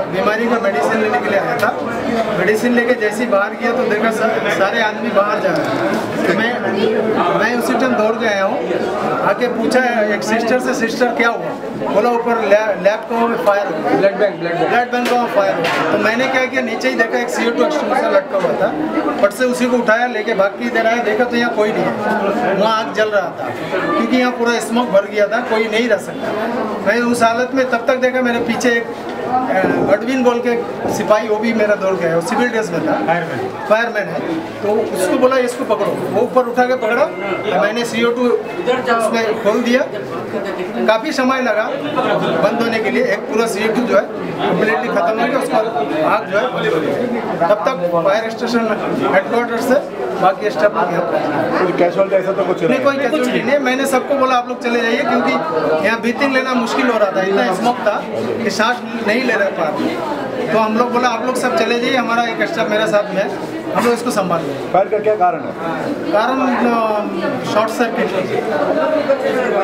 बीमारी का मेडिसिन लेने के लिए आया था। मेडिसिन लेके जैसे ही बाहर गया तो देखा सारे आदमी बाहर जा रहे हैं। तो मैं उसी टाइम दौड़ के आया हूँ। आके पूछा एक सिस्टर से, सिस्टर क्या हुआ? बोला ऊपर लैब में फायर हो गया, ब्लड बैंक का फायर हो गया। तो मैंने क्या किया, नीचे ही देखा एक CO2 एक्सटिंग्विशर लटका हुआ था, फट से उसी को उठाया, लेके भाग के इधर आया, देखा तो यहाँ कोई नहीं है, वहाँ आग जल रहा था क्योंकि यहाँ पूरा स्मोक भर गया था, कोई नहीं रह सकता। मैं उस हालत में तब तक देखा, मेरे पीछे एक गडविन बोल के सिपाही, वो भी मेरा दौड़ गया, वो सिविल ड्रेस में था, फायरमैन है। तो उसको बोला इसको पकड़ो, वो ऊपर उठा के पकड़ा, तो मैंने CO2 उसमें खोल दिया। काफ़ी समय लगा बंद होने के लिए, एक पूरा CO2 जो है कम्प्लीटली खत्म हो गया, उसका आग जो है बंद हो गया। तब तक फायर स्टेशन हेडक्वार्टर से बाकी स्टाफ लोग कैजुअलिटी ऐसा तो कुछ नहीं, कोई कैजुअलिटी नहीं। मैंने सबको बोला आप लोग चले जाइए, क्योंकि यहाँ ब्रीथिंग लेना मुश्किल हो रहा था, इतना स्मोक था कि सांस नहीं ले रहे पाते। तो हम लोग बोला आप लोग सब चले जाइए, हमारा एक स्टाफ मेरे साथ में है, हम लोग इसको संभाल लेंगे। फायर का क्या कारण है? कारण शॉर्ट सर्किट।